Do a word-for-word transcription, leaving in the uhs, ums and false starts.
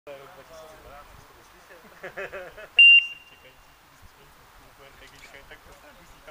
To je rok dva tisíce dvanáct, to myslíš? Čekající, tak to se musí tam